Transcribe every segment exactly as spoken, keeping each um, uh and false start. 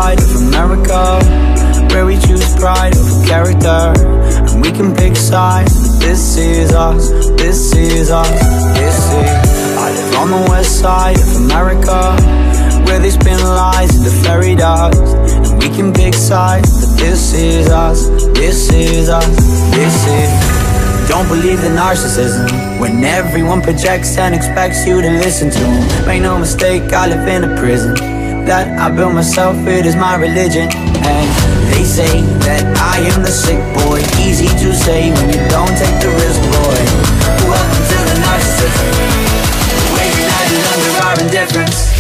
side of America, where we choose pride over character, and we can pick sides. But this is us, this is us, this is. I live on the west side of America, where they spin lies into fairy dust, and we can pick sides. But this is us, this is us, this is. Don't believe the narcissism, when everyone projects and expects you to listen to them. Make no mistake, I live in a prison that I built myself, it is my religion. And they say that I am the sick boy. Easy to say when you don't take the risk, boy. Welcome to the narcissism, we're united under our indifference.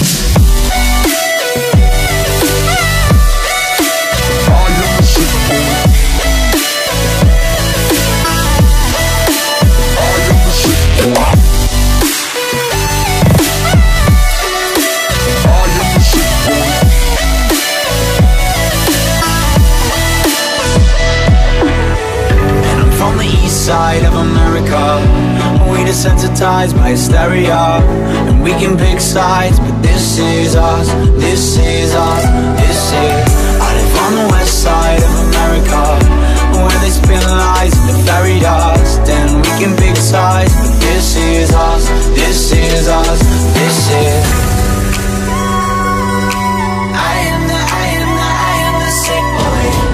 Side of America, we desensitized by hysteria, and we can pick sides. But this is us, this is us, this is. I live on the west side of America, where they spin lies into fairy dust, and we can pick sides. But this is us, this is us, this is. I am the, I am the, I am the sick boy.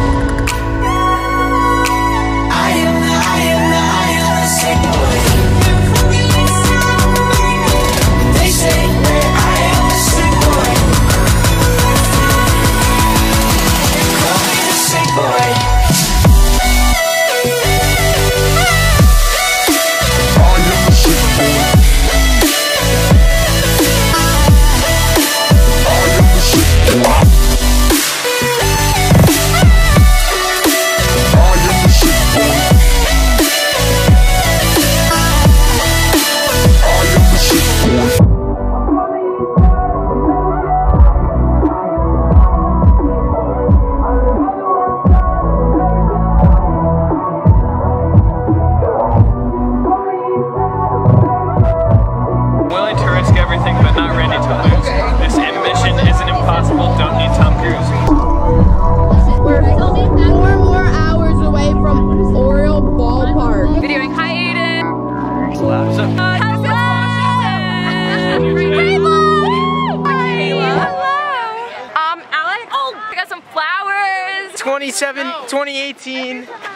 twenty-seven, twenty eighteen